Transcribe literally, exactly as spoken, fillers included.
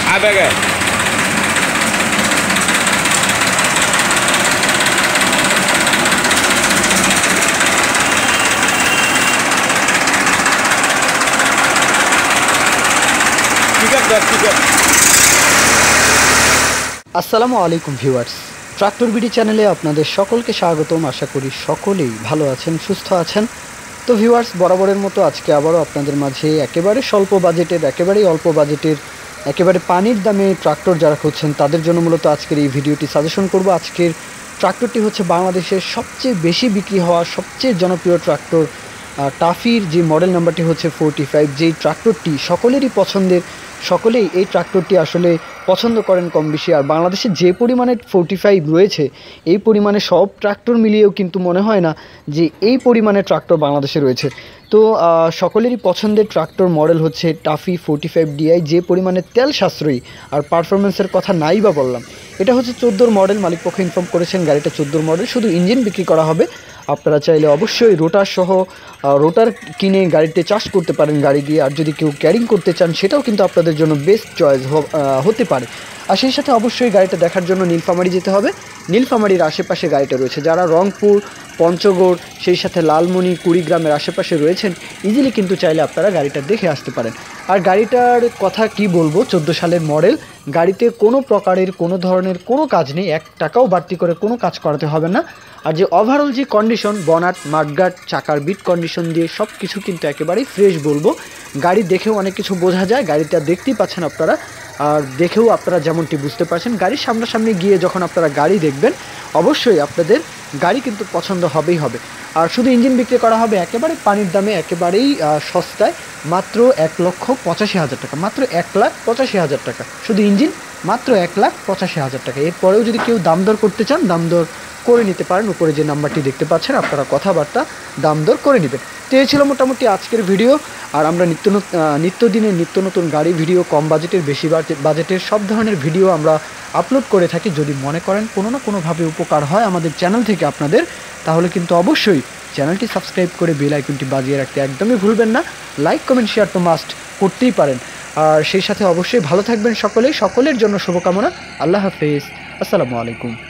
আবেগে আসসালামু আলাইকুম ভিউয়ার্স, ট্রাক্টর বিডি চ্যানেলে আপনাদের সকলকে স্বাগতম। আশা করি সকলেই ভালো আছেন, সুস্থ আছেন। তো ভিউয়ার্স, বরাবরের মতো আজকে আবারও আপনাদের মাঝে একেবারে স্বল্প বাজেটের, একেবারেই অল্প বাজেটের, একেবারে পানির দামে ট্রাক্টর যারা খুঁজছেন তাদের জন্য মূলত আজকের এই ভিডিওটি সাজেশন করব। আজকের ট্রাক্টরটি হচ্ছে বাংলাদেশের সবচেয়ে বেশি বিক্রি হওয়া সবচেয়ে জনপ্রিয় ট্রাক্টর টাফির যে মডেল নাম্বারটি হচ্ছে ফোরটি ফাইভ। যেই ট্রাক্টরটি সকলেরই পছন্দের, সকলেই এই ট্রাক্টরটি আসলে পছন্দ করেন কম বেশি। আর বাংলাদেশে যে পরিমাণে ফোরটি ফাইভ রয়েছে, এই পরিমাণে সব ট্রাক্টর মিলিয়েও কিন্তু মনে হয় না যে এই পরিমাণে ট্রাক্টর বাংলাদেশে রয়েছে। তো সকলেরই পছন্দের ট্রাক্টর মডেল হচ্ছে টাফি ফোরটি ফাইভ ডিআই। যে পরিমাণে তেল সাশ্রয়ী আর পারফরমেন্সের কথা নাই বা বললাম। এটা হচ্ছে চোদ্দোর মডেল, মালিকপক্ষ ইনফর্ম করেছেন গাড়িটা চোদ্দোর মডেল, শুধু ইঞ্জিন বিক্রি করা হবে। আপনারা চাইলে অবশ্যই রোটার সহ রোটার কিনে গাড়িতে চাষ করতে পারেন গাড়ি দিয়ে। আর যদি কেউ ক্যারিং করতে চান সেটাও কিন্তু আপনাদের জন্য বেস্ট চয়েস হতে পারে। আর সেই সাথে অবশ্যই গাড়িটা দেখার জন্য নীলফামারী যেতে হবে। নীলফামারীর আশেপাশে গাড়িটা রয়েছে। যারা রংপুর, পঞ্চগড়, সেই সাথে লালমনি, কুড়িগ্রামের আশেপাশে রয়েছেন, ইজিলি কিন্তু চাইলে আপনারা গাড়িটা দেখে আসতে পারেন। আর গাড়িটার কথা কি বলবো, চোদ্দো সালের মডেল। গাড়িতে কোনো প্রকারের কোনো ধরনের কোনো কাজ নেই, এক টাকাও বাড়তি করে কোনো কাজ করাতে হবে না। আর যে ওভারঅল যে কন্ডিশন, বনাট, মাডগার্ড, চাকার বিট কন্ডিশন দিয়ে সব কিছু কিন্তু একেবারেই ফ্রেশ বলবো। গাড়ি দেখেও অনেক কিছু বোঝা যায়, গাড়িটা দেখতেই পাচ্ছেন আপনারা। আর দেখেও আপনারা যেমনটি বুঝতে পারছেন, গাড়ির সামনাসামনি গিয়ে যখন আপনারা গাড়ি দেখবেন অবশ্যই আপনাদের গাড়ি কিন্তু পছন্দ হবেই হবে। আর শুধু ইঞ্জিন বিক্রি করা হবে একেবারে পানির দামে, একেবারেই সস্তায়, মাত্র এক লক্ষ পঁচাশি হাজার টাকা, মাত্র এক লাখ পঁচাশি হাজার টাকা শুধু ইঞ্জিন, মাত্র এক লাখ পঁচাশি হাজার টাকা। এরপরেও যদি কেউ দাম দর করতে চান, দাম দর করে নিতে পারেন। উপরে যে নাম্বারটি দেখতে পাচ্ছেন, আপনারা কথাবার্তা দাম দর করে নেবেন। তো এই ছিল মোটামুটি আজকের ভিডিও। আর আমরা নিত্য নিত্যদিনের নিত্য নতুন গাড়ি ভিডিও, কম বাজেটের, বেশি বাজেটের সব ধরনের ভিডিও আমরা আপলোড করে থাকি। যদি মনে করেন কোনো না কোনোভাবে উপকার হয় আমাদের চ্যানেল থেকে আপনাদের, তাহলে কিন্তু অবশ্যই চ্যানেলটি সাবস্ক্রাইব করে বেল আইকনটি বাজিয়ে রাখতে একদমই ভুলবেন না। লাইক, কমেন্ট, শেয়ার তো মাস্ট করতেই পারেন। আর সেই সাথে অবশ্যই ভালো থাকবেন সকলেই। সকলের জন্য শুভকামনা। আল্লাহ হাফেজ, আসসালামু আলাইকুম।